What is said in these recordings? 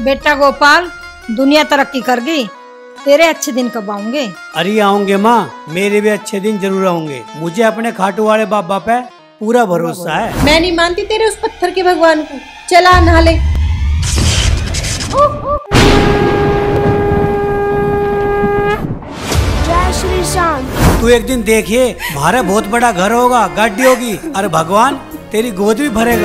बेटा गोपाल, दुनिया तरक्की कर गई, तेरे अच्छे दिन कब आऊंगे? अरे आऊंगे माँ, मेरे भी अच्छे दिन जरूर आऊंगे। मुझे अपने खाटू वाले बाबा पे पूरा भरोसा है। मैं नहीं मानती तेरे उस पत्थर के भगवान को। चला नहा ले। जय श्री श्याम। तू एक दिन देखिए, हमारा बहुत बड़ा घर होगा, गाड़ी होगी, और भगवान तेरी गोद भी भरेगा।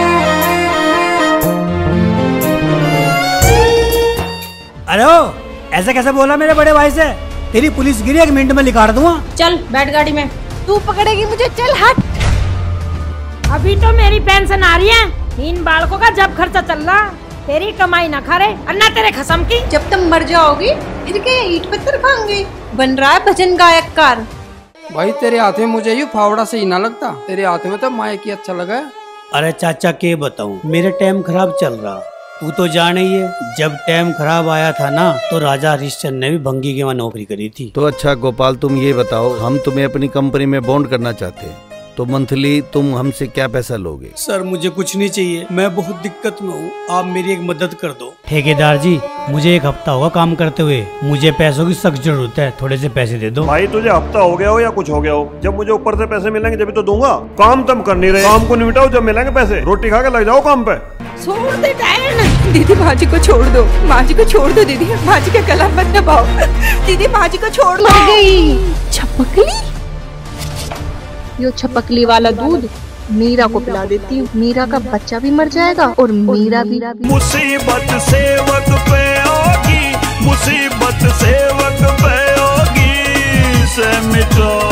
अरे ओ, ऐसा कैसे बोला मेरे बड़े भाई से? तेरी पुलिस गिरी 1 मिनट में निकाल दूंगा। चल बैठ गाड़ी में। तू पकड़ेगी मुझे, चल हट। अभी तो मेरी पेंशन आ रही है, इन बालकों का जब खर्चा चल रहा, तेरी कमाई ना खा रहे और ना तेरे खसम की। जब तुम मर जाओगी इनके ईट पत्थर खाएंगे। बन रहा है भजन गायककार। भाई तेरे हाथ में मुझे यू फावड़ा सही ना लगता, तेरे हाथ में तो माइक ही अच्छा लगा है। अरे चाचा के बताऊं, मेरे टाइम खराब चल रहा। तू तो जाने ही है, जब टाइम खराब आया था ना, तो राजा हरिश्चंद्र ने भी भंगी के वहाँ नौकरी करी थी। तो अच्छा गोपाल, तुम ये बताओ, हम तुम्हें अपनी कंपनी में बॉन्ड करना चाहते हैं, तो मंथली तुम हमसे क्या पैसा लोगे? सर मुझे कुछ नहीं चाहिए, मैं बहुत दिक्कत में हूँ, आप मेरी एक मदद कर दो। ठेकेदार जी, मुझे 1 हफ्ता होगा काम करते हुए, मुझे पैसों की सख्त जरूरत है, थोड़े से पैसे दे दो। भाई तुझे हफ्ता हो गया हो या कुछ हो गया हो, जब मुझे ऊपर से पैसे मिलेंगे जब तो दूंगा। काम तुम कर नहीं रहे, काम को निपटाओ, जब मिलेंगे पैसे रोटी खा के लग जाओ काम पे। छोड़ दे डैन। दीदी भाजी को छोड़ दो, भाजी को छोड़ दो दीदी, भाजी का गला मत दबाओ। दीदी भाजी को छोड़ दो। मर गई छपकली। यो छपकली वाला दूध मीरा को पिला देती हूँ, मीरा का बच्चा भी मर जाएगा और मीरा भी। मुसीबत सेवक पे होगी, मुसीबत सेवक पे होगी, से मिटो